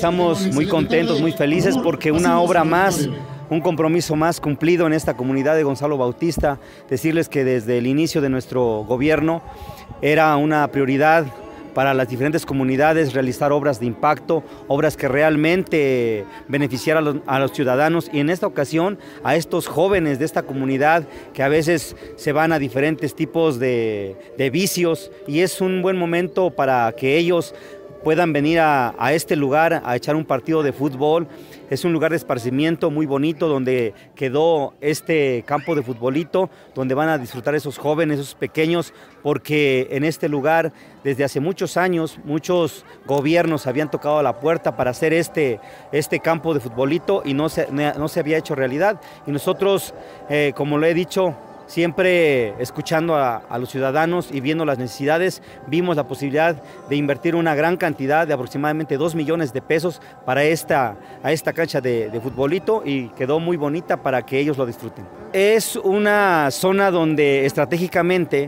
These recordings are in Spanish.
estamos muy contentos, muy felices porque una obra más, un compromiso más cumplido en esta comunidad de Gonzalo Bautista. Decirles que desde el inicio de nuestro gobierno era una prioridad para las diferentes comunidades realizar obras de impacto, obras que realmente beneficiaran a los ciudadanos, y en esta ocasión a estos jóvenes de esta comunidad que a veces se van a diferentes tipos de vicios, y es un buen momento para que ellos puedan venir a este lugar a echar un partido de fútbol. Es un lugar de esparcimiento muy bonito donde quedó este campo de futbolito, donde van a disfrutar esos jóvenes, esos pequeños, porque en este lugar desde hace muchos años muchos gobiernos habían tocado la puerta para hacer este campo de futbolito y no se había hecho realidad. Y nosotros, como lo he dicho, siempre escuchando a los ciudadanos y viendo las necesidades, vimos la posibilidad de invertir una gran cantidad de aproximadamente 2 millones de pesos para esta cancha de futbolito, y quedó muy bonita para que ellos lo disfruten. Es una zona donde estratégicamente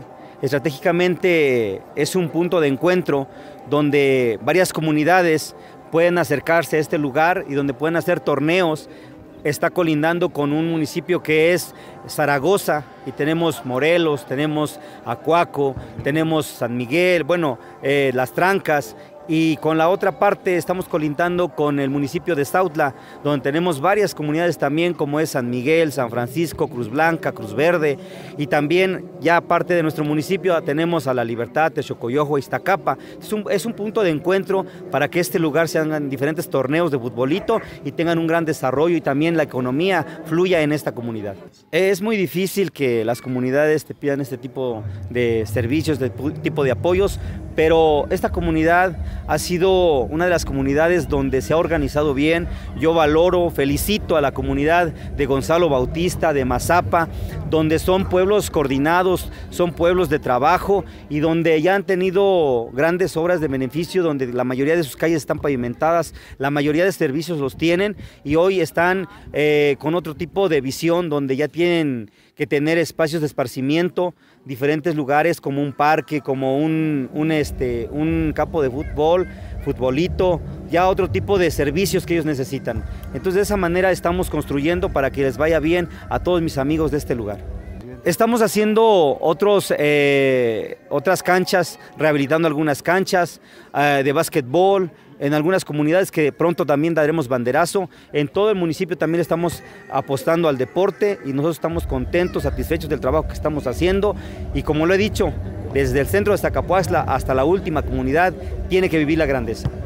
es un punto de encuentro donde varias comunidades pueden acercarse a este lugar y donde pueden hacer torneos. Está colindando con un municipio que es Zaragoza, y tenemos Morelos, tenemos Acuaco, tenemos San Miguel, bueno, Las Trancas, y con la otra parte estamos colindando con el municipio de Sautla, donde tenemos varias comunidades también, como es San Miguel, San Francisco, Cruz Blanca, Cruz Verde, y también ya aparte de nuestro municipio tenemos a La Libertad, Texcoco, Iztacapa. Es un punto de encuentro para que este lugar se hagan diferentes torneos de futbolito y tengan un gran desarrollo, y también la economía fluya en esta comunidad. Es muy difícil que las comunidades te pidan este tipo de servicios, de tipo de apoyos, pero esta comunidad ha sido una de las comunidades donde se ha organizado bien. Yo valoro, felicito a la comunidad de Gonzalo Bautista, de Mazapa, donde son pueblos coordinados, son pueblos de trabajo, y donde ya han tenido grandes obras de beneficio, donde la mayoría de sus calles están pavimentadas, la mayoría de servicios los tienen, y hoy están con otro tipo de visión, donde ya tienen que tener espacios de esparcimiento, diferentes lugares como un parque, como un campo de fútbol, futbolito, ya otro tipo de servicios que ellos necesitan. Entonces de esa manera estamos construyendo para que les vaya bien a todos mis amigos de este lugar. Estamos haciendo otras canchas, rehabilitando algunas canchas de básquetbol, en algunas comunidades que pronto también daremos banderazo. En todo el municipio también estamos apostando al deporte, y nosotros estamos contentos, satisfechos del trabajo que estamos haciendo, y como lo he dicho, desde el centro de Zacapuaxtla hasta la última comunidad tiene que vivir la grandeza.